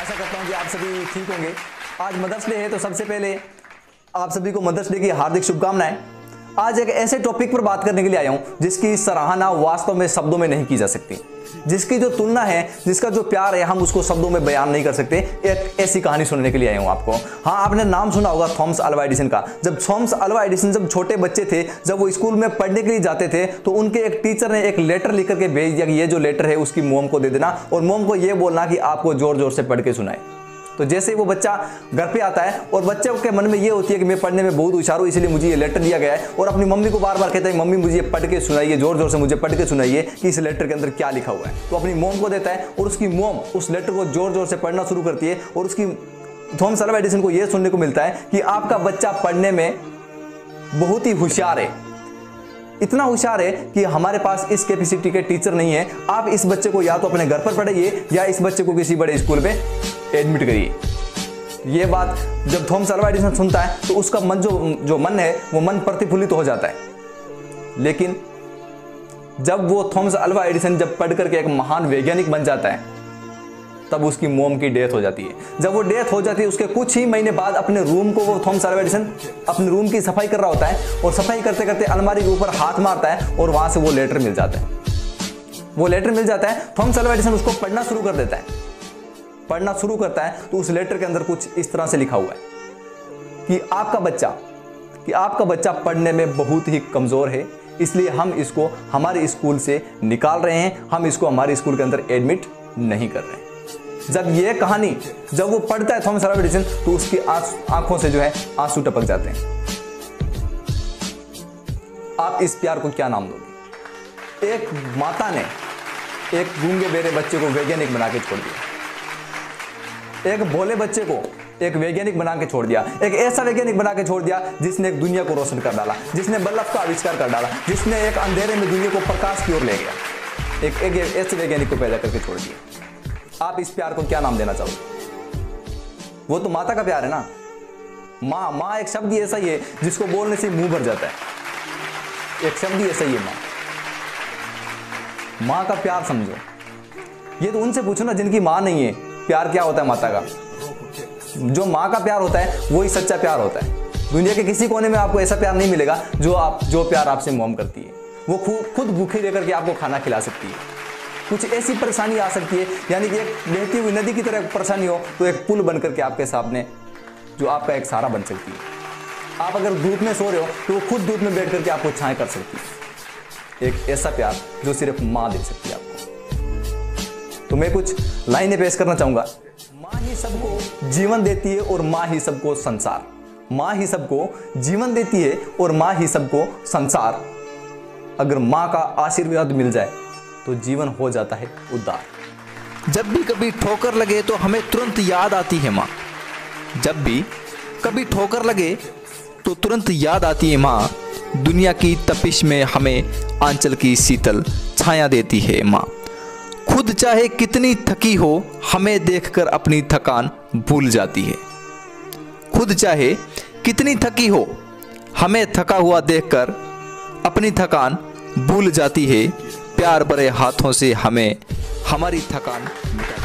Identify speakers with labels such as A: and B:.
A: आशा करता हूँ कि आप सभी ठीक होंगे। आज मदर्स डे है, तो सबसे पहले आप सभी को मदर्स डे की हार्दिक शुभकामनाएं। आज एक ऐसे टॉपिक पर बात करने के लिए आया हूँ जिसकी सराहना वास्तव में शब्दों में नहीं की जा सकती, जिसकी जो तुलना है, जिसका जो प्यार है, हम उसको शब्दों में बयान नहीं कर सकते। एक ऐसी कहानी सुनने के लिए आया हूँ आपको। हाँ, आपने नाम सुना होगा थॉमस अल्वा एडिसन का। जब थॉमस अल्वा एडिसन जब छोटे बच्चे थे, जब वो स्कूल में पढ़ने के लिए जाते थे, तो उनके एक टीचर ने एक लेटर लिख करके भेज दिया कि ये जो लेटर है उसकी मोम को दे देना और मोम को ये बोलना कि आपको जोर जोर से पढ़ के सुनाए। तो जैसे ही वो बच्चा घर पे आता है और बच्चे के मन में ये होती है कि मैं पढ़ने में बहुत होशियार हूँ, इसलिए मुझे ये लेटर दिया गया है, और अपनी मम्मी को बार बार कहता है मम्मी मुझे ये पढ़ के सुनाइए, जोर जोर से मुझे पढ़ के सुनाइए कि इस लेटर के अंदर क्या लिखा हुआ है। तो अपनी मोम को देता है और उसकी मोम उस लेटर को जोर जोर से पढ़ना शुरू करती है और उसकी थॉमस अल्वा एडिसन को यह सुनने को मिलता है कि आपका बच्चा पढ़ने में बहुत ही होशियार है, इतना होशियार है कि हमारे पास इस कैपेसिटी के टीचर नहीं है। आप इस बच्चे को या तो अपने घर पर पढ़ाइए या इस बच्चे को किसी बड़े स्कूल में एडमिट करिए। ये बात जब थॉमस अल्वा एडिसन सुनता है तो उसका मन जो मन है वो मन प्रतिफुल्लित हो जाता है। लेकिन जब वो थॉमस अल्वा एडिसन जब पढ़ करके एक महान वैज्ञानिक बन जाता है, तब उसकी मोम की डेथ हो जाती है। जब वो डेथ हो जाती है, उसके कुछ ही महीने बाद अपने रूम को वो थॉमस अल्वा एडिसन अपने रूम की सफाई कर रहा होता है और सफाई करते करते अलमारी के ऊपर हाथ मारता है और वहां से वो लेटर मिल जाता है। वो लेटर मिल जाता है, थॉमस अल्वा एडिसन उसको पढ़ना शुरू कर देता है। पढ़ना शुरू करता है तो उस लेटर के अंदर कुछ इस तरह से लिखा हुआ है कि आपका बच्चा पढ़ने में बहुत ही कमजोर है, इसलिए हम इसको हमारे स्कूल से निकाल रहे हैं, हम इसको हमारे स्कूल के अंदर एडमिट नहीं कर रहे हैं। जब ये कहानी जब वो पढ़ता है थॉमस अल्वा एडिसन, तो उसकी आंखों से जो है आंसू टपक जाते हैं। आप इस प्यार को क्या नाम दोगे? एक माता ने एक गूंगे बेरे बच्चे को वैज्ञानिक बना के छोड़ दिया, एक भोले बच्चे को एक वैज्ञानिक बना के छोड़ दिया, एक ऐसा वैज्ञानिक बना के छोड़ दिया जिसने एक दुनिया को रोशन कर डाला, जिसने बल्ब का आविष्कार कर डाला, जिसने एक अंधेरे में दुनिया को प्रकाश की ओर ले गया। एक ऐसे वैज्ञानिक को पैदा करके छोड़ दिया। आप इस प्यार को क्या नाम देना चाहोगे? वो तो माता का प्यार है ना। माँ एक शब्द ही ऐसा ही है जिसको बोलने से मुंह भर जाता है। एक शब्द ही ऐसा ही है माँ का प्यार समझो। ये तो उनसे पूछो ना जिनकी माँ नहीं है, प्यार क्या होता है माता का। जो माँ का प्यार होता है वही सच्चा प्यार होता है। दुनिया के किसी कोने में आपको ऐसा प्यार नहीं मिलेगा जो प्यार आपसे मोम करती है। वो खुद भूखे लेकर के आपको खाना खिला सकती है। कुछ ऐसी परेशानी आ सकती है, यानी कि एक बहती हुई नदी की तरह परेशानी हो तो एक पुल बनकर के आपके सामने जो आपका एक सहारा बन सकती है। आप अगर धूप में सो रहे हो तो वो खुद धूप में बैठ करके आपको छाया कर सकती है। एक ऐसा प्यार जो सिर्फ माँ दे सकती है आपको। तो मैं कुछ लाइनें पेश करना चाहूंगा। माँ ही सबको जीवन देती है और माँ ही सबको संसार। माँ ही सबको जीवन देती है और माँ ही सबको संसार। अगर माँ का आशीर्वाद मिल जाए तो जीवन हो जाता है उद्धार।
B: जब भी कभी ठोकर लगे तो हमें तुरंत याद आती है माँ। जब भी कभी ठोकर लगे तो तुरंत याद आती है माँ। दुनिया की तपिश में हमें आंचल की शीतल छाया देती है माँ। खुद चाहे कितनी थकी हो हमें देखकर अपनी थकान भूल जाती है। खुद चाहे कितनी थकी हो हमें थका हुआ देखकर अपनी थकान भूल जाती है। प्यार भरे हाथों से हमें हमारी थकान